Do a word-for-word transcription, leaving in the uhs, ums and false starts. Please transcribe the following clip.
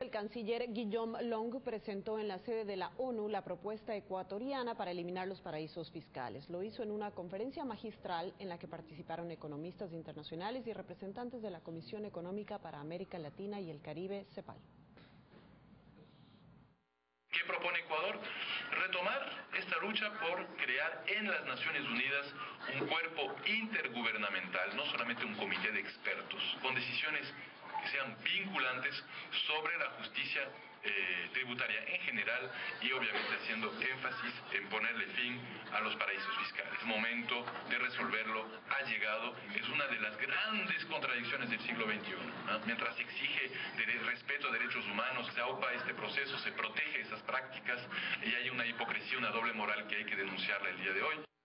el canciller Guillaume Long presentó en la sede de la ONU la propuesta ecuatoriana para eliminar los paraísos fiscales. Lo hizo en una conferencia magistral en la que participaron economistas internacionales y representantes de la Comisión Económica para América Latina y el Caribe, CEPAL. ¿Qué propone Ecuador? Retomar esta lucha por crear en las Naciones Unidas un cuerpo intergubernamental, no solamente un comité de expertos, con decisiones que sean vinculantes sobre la justicia eh, tributaria en general y obviamente haciendo énfasis en ponerle fin a los paraísos fiscales. El momento de resolverlo ha llegado, es una de las grandes contradicciones del siglo veintiuno, ¿no? Mientras se exige de respeto a derechos humanos, se aupa este proceso, se protege esas prácticas y hay una hipocresía, una doble moral que hay que denunciarla el día de hoy.